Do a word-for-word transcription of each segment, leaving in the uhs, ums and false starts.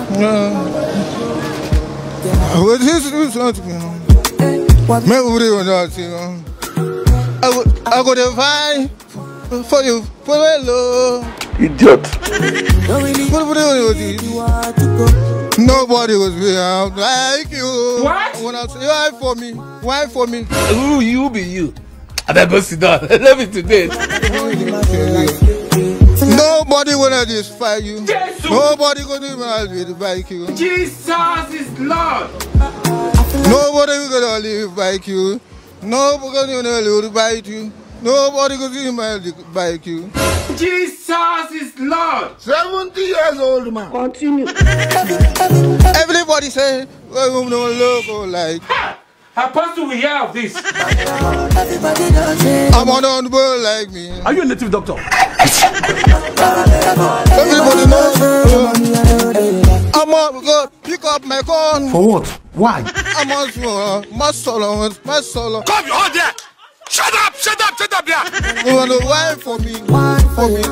What is this? Me would you not see? I would, I would have fight for you, for hello. Idiot. Nobody was around like you. What? When I say, why for me? Why for me? Who you be you? I better go sit down. Let me today. Nobody wanna just fight you. Jesus. Nobody gonna live like you. Jesus is Lord. Nobody gonna live like you. Nobody gonna live like you. Nobody gonna live like you. Jesus is Lord. Seventy years old man. Continue. Everybody say, well, no look like. Ha! Apostle, we hear of this. I'm on the world like me. Are you a native doctor? Everybody knows. I'm on go pick up my gun. For what? Why? I'm on my solo, my solo. Come on there. Shut up, shut up, shut up there. You want to wine for me, for me.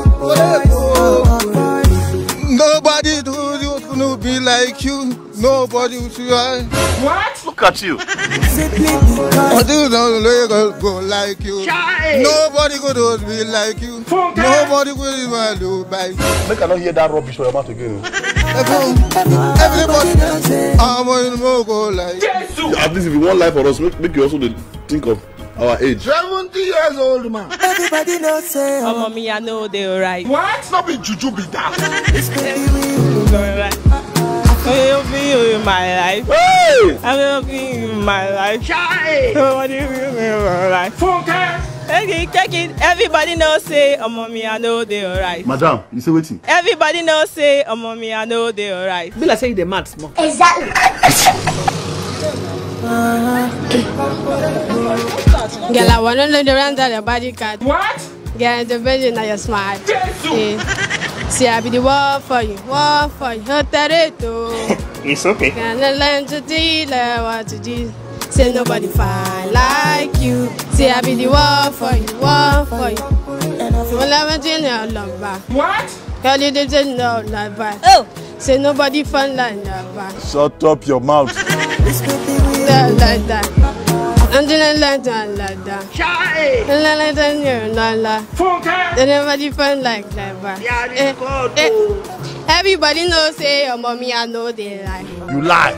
Nobody do you gonna be like you. Nobody will see why. What? Look at you. I do not go like you. Child. Nobody gonna be like you. Funke. Nobody will do like you. Make I not hear that rubbish from your mouth again. Everybody, I'm going to go like you. Jesus. At least if you want life for us, make, make you also think of our age. Seventy years old man. Everybody knows say, oh, mommy, I know they're right. What? Not be juju be that. I will be you in my life. Hey! I will be you in my life. Child. Nobody will be in my life. Funke. Take it, take it. Everybody knows say, oh, mommy, I know they're right. Madam, you say waiting. Everybody knows say, oh, mommy, I know they're right. be like saying the mad small. Exactly. Girl, I wanna know the run that your body cat. What? Girl, the virgin of your smile. Jesus. See, I be the wall for you, wall for you. It's okay. Can I learn to deal what to do? Say nobody fine like you. See, I be the wall for you, wall for you. Well, I'm a junior lover. What? Girl, you didn't know lover. Oh. Say nobody fun like lover. Shut up your mouth. Like that. I'm doing like that, like that. Child. Like that, like that. Funke. They never different like never. Yeah, Eh, God. eh, everybody knows say your mommy I know they lie. You lie.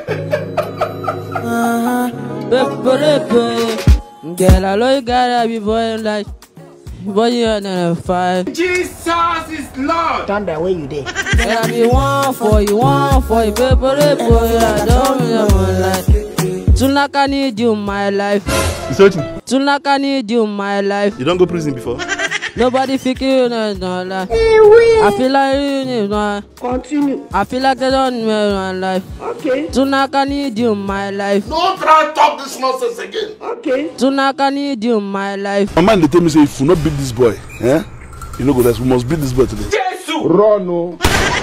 Girl, I know you gotta be boy like, boy, you're not fine. Jesus is Lord. Stand there where you there. Girl, I be one for you, one for you, baby, boy, I don't know like. Tonight I need you in my life. You say waiting. Tonight I need you in my life. You don't go prison before? Nobody think you know, no, like. I feel like you know, Continue. I feel like I don't know my life. Okay. Tonight I need you in my life. Don't try to talk this nonsense again. Okay. Tonight I need you in my life. My man, they tell me say if you not beat this boy, eh? You know, go. We must beat this boy today. Jesus. Run, no.